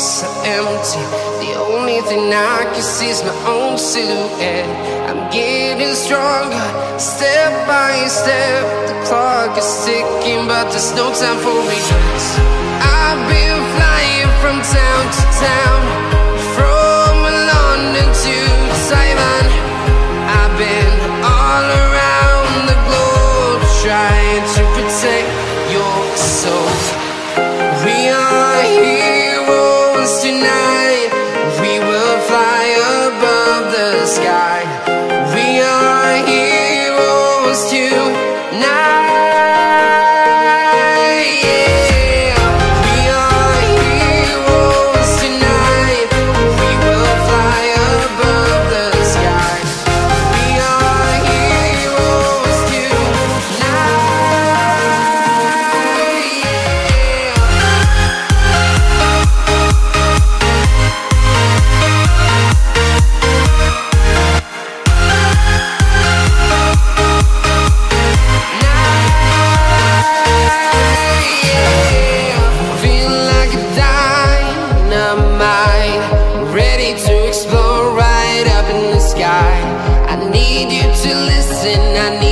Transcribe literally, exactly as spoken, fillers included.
so empty. The only thing I can see is my own silhouette. I'm getting stronger, step by step. The clock is ticking, but there's no time for regrets. I've been flying from town to town, from London to Taiwan. I've been all around the globe, trying to protect your soul. We are heroes tonight. We will fly above the sky. We are heroes tonight. I need you to listen, I need